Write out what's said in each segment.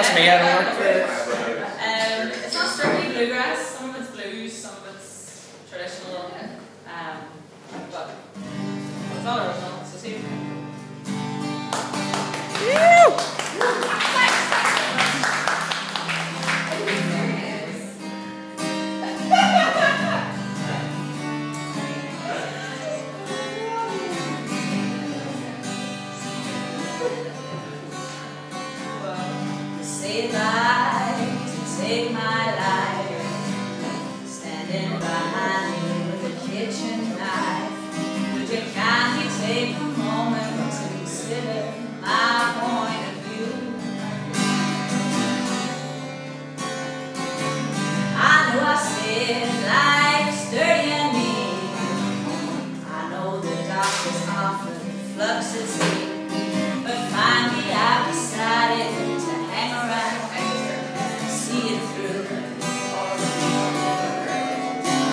That's me, I don't work for it. It's not strictly bluegrass, some of it's blues, some of it's traditional, but it's all original, so see you. Say life to take my life, standing behind me with a kitchen knife. Would you kindly take a moment to consider my point of view? I know I said life's dirty and mean. I know the doctors often flux at sea, but finally I've decided to hang around and see it through.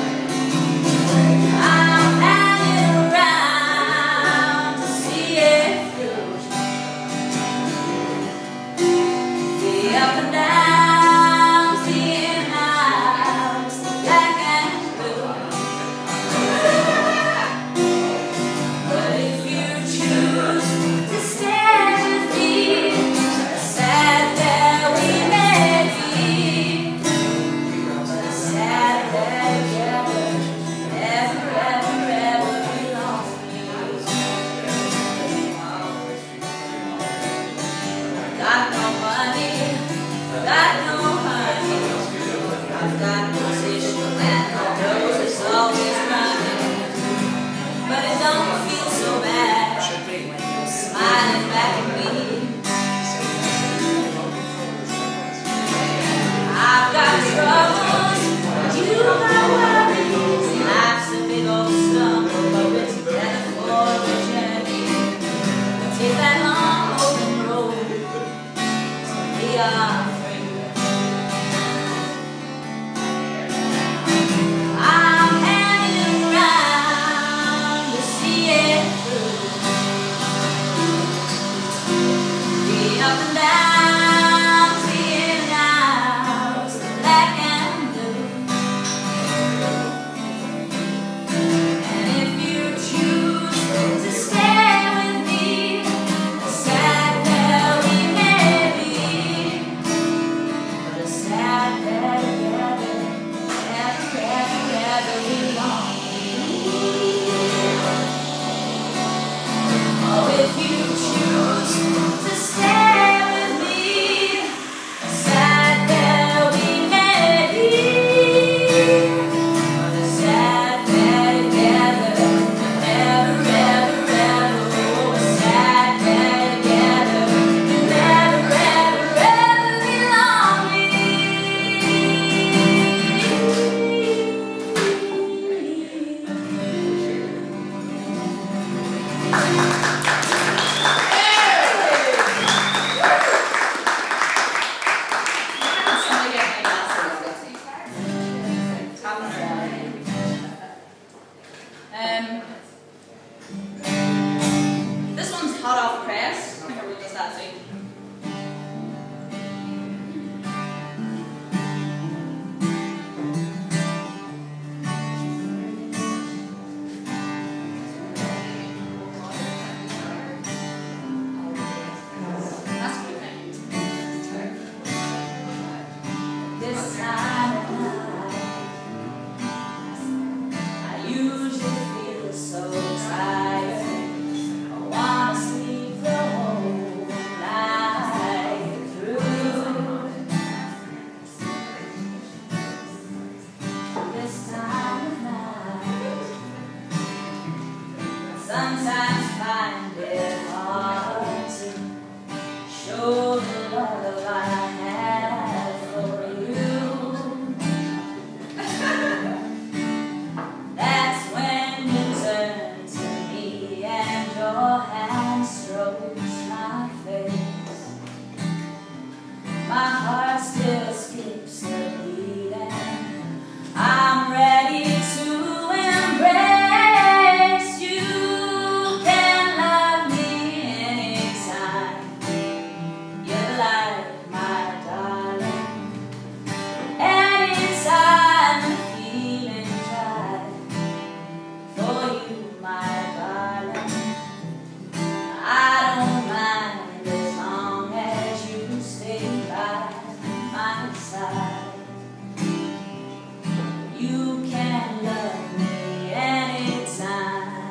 You can love me anytime.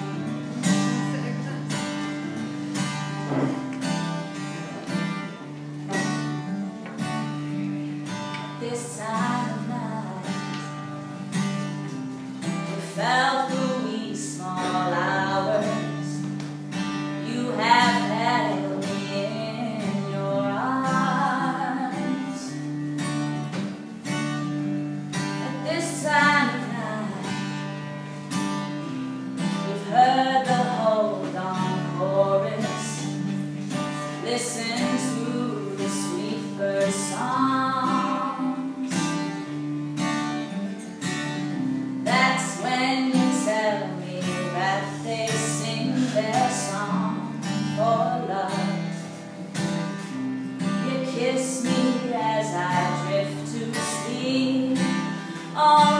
This time of night, you felt the wee small hours. You have held me in your arms. At this time of night, we've heard the hold on chorus. Listen to the sweet bird songs. That's when you tell me that they sing their song for love. You kiss me as I drift to sleep.